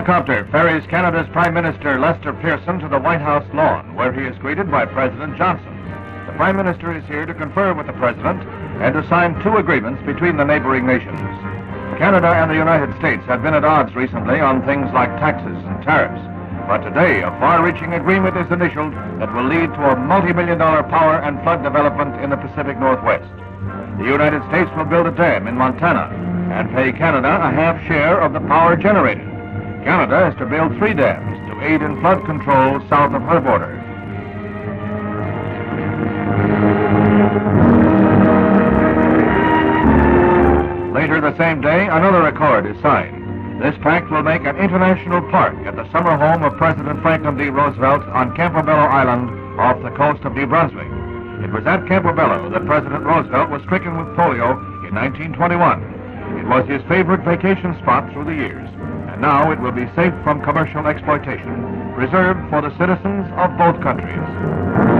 helicopter ferries Canada's Prime Minister Lester Pearson to the White House lawn, where he is greeted by President Johnson. The Prime Minister is here to confer with the President and to sign two agreements between the neighboring nations. Canada and the United States have been at odds recently on things like taxes and tariffs. But today, a far-reaching agreement is initialed that will lead to a multi-million-dollar power and flood development in the Pacific Northwest. The United States will build a dam in Montana and pay Canada a half share of the power generated. Canada is to build 3 dams to aid in flood control south of her border. Later the same day, another accord is signed. This pact will make an international park at the summer home of President Franklin D. Roosevelt on Campobello Island off the coast of New Brunswick. It was at Campobello that President Roosevelt was stricken with polio in 1921. It was his favorite vacation spot through the years, and now it will be safe from commercial exploitation, reserved for the citizens of both countries.